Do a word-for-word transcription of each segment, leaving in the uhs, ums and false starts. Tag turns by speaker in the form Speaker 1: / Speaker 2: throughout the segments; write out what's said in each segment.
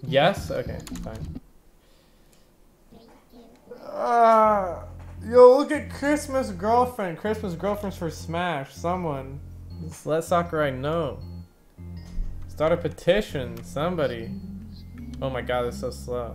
Speaker 1: Yes? Okay, fine. Uh, yo, look at Christmas Girlfriend. Christmas Girlfriend's for Smash. Someone. Just let Sakurai know. Start a petition. Somebody. Oh my god, it's so slow.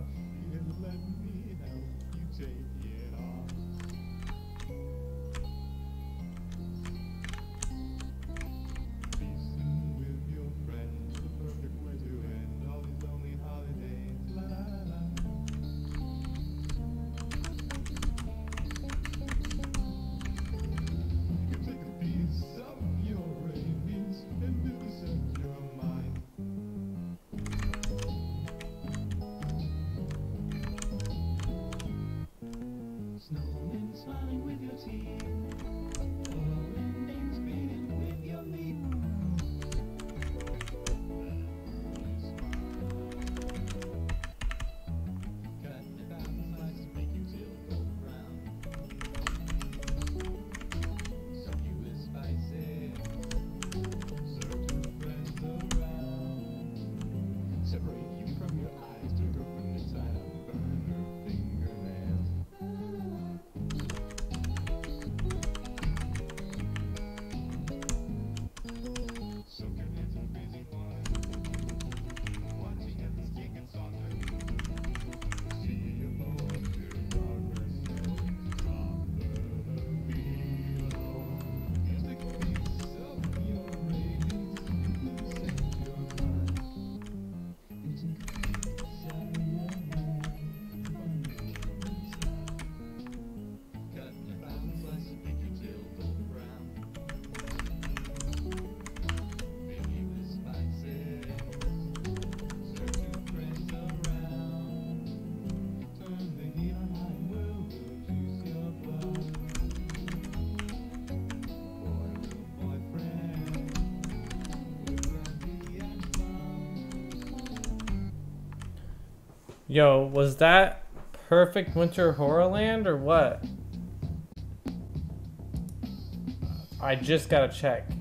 Speaker 1: Yo, was that Perfect Winter Horrorland or what? I just gotta check.